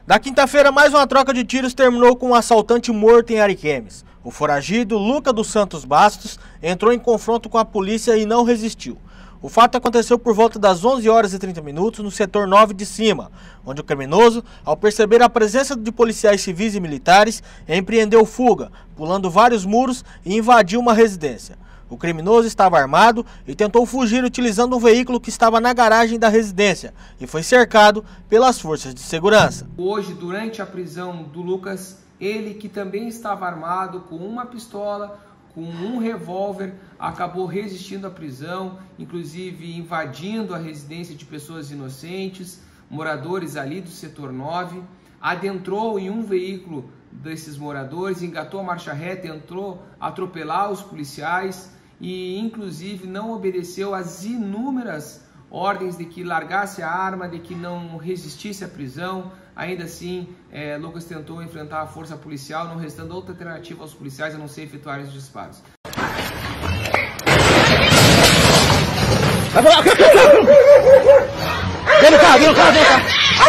Na quinta-feira, mais uma troca de tiros terminou com um assaltante morto em Ariquemes. O foragido, Lucas dos Santos Bastos, entrou em confronto com a polícia e não resistiu. O fato aconteceu por volta das 11 horas e 30 minutos no setor 9 de cima, onde o criminoso, ao perceber a presença de policiais civis e militares, empreendeu fuga, pulando vários muros e invadiu uma residência. O criminoso estava armado e tentou fugir utilizando um veículo que estava na garagem da residência e foi cercado pelas forças de segurança. Hoje, durante a prisão do Lucas, ele que também estava armado com uma pistola, com um revólver, acabou resistindo à prisão, inclusive invadindo a residência de pessoas inocentes, moradores ali do setor 9, adentrou em um veículo desses moradores, engatou a marcha ré, tentou atropelar os policiais e inclusive não obedeceu às inúmeras ordens de que largasse a arma, de que não resistisse à prisão. Ainda assim, Lucas tentou enfrentar a força policial, não restando outra alternativa aos policiais a não ser efetuarem os disparos. Vem no carro, vem no carro, vem no carro!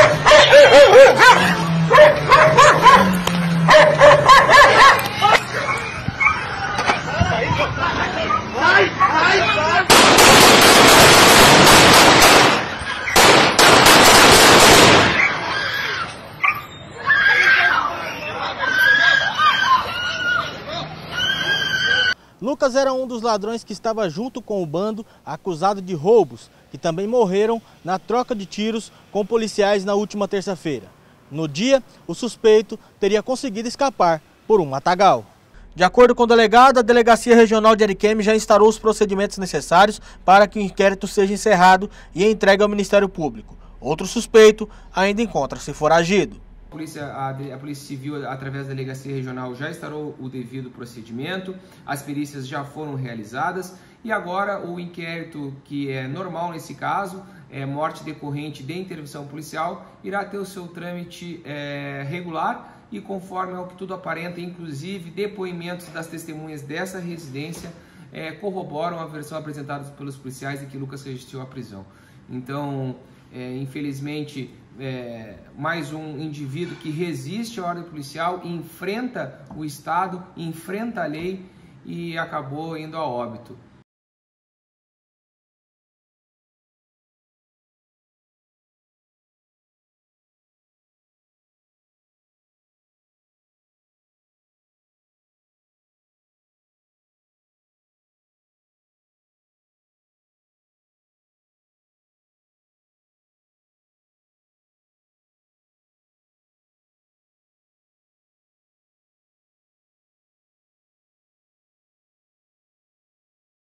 Lucas era um dos ladrões que estava junto com o bando acusado de roubos, que também morreram na troca de tiros com policiais na última terça-feira. No dia, o suspeito teria conseguido escapar por um matagal. De acordo com o delegado, a Delegacia Regional de Ariquemes já instaurou os procedimentos necessários para que o inquérito seja encerrado e entregue ao Ministério Público. Outro suspeito ainda encontra-se foragido. A Polícia Civil, através da Delegacia Regional, já instaurou o devido procedimento, as perícias já foram realizadas e agora o inquérito, que é normal nesse caso, morte decorrente de intervenção policial, irá ter o seu trâmite regular e conforme ao que tudo aparenta, inclusive depoimentos das testemunhas dessa residência corroboram a versão apresentada pelos policiais de que Lucas resistiu à prisão. Então, infelizmente, mais um indivíduo que resiste à ordem policial, enfrenta o Estado, enfrenta a lei e acabou indo a óbito.